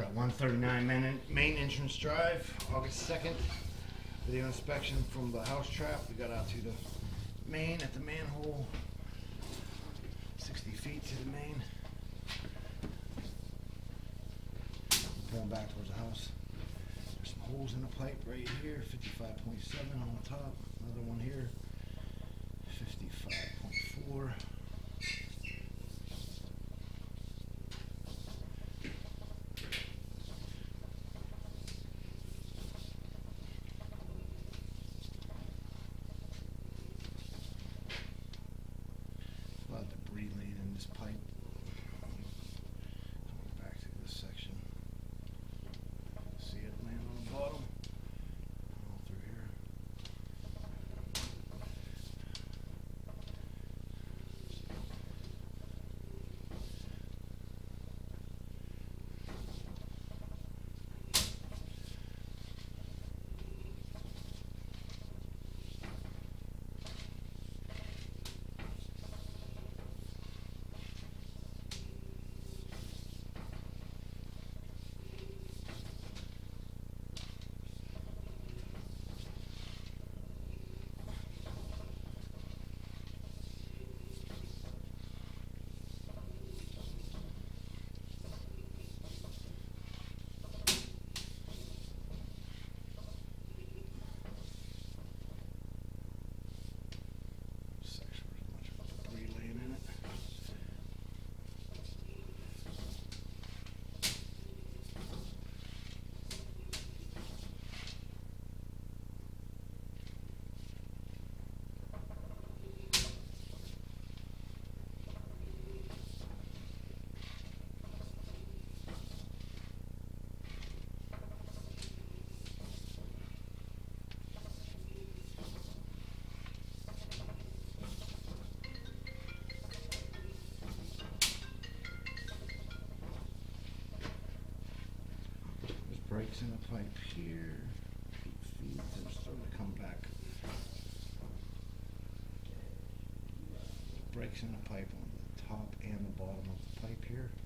We're at 139 Main Entrance Drive, August 2nd. Video inspection from the house trap. We got out to the main at the manhole. 60 feet to the main. Pulling back towards the house. There's some holes in the pipe right here. 55.7 on the top. Another one here. 55.4. A lot of debris laying in this pipe. Coming back to this section. See it laying on the bottom. All through here. Breaks in the pipe here. Feet, they're starting to come back. Breaks in the pipe on the top and the bottom of the pipe here.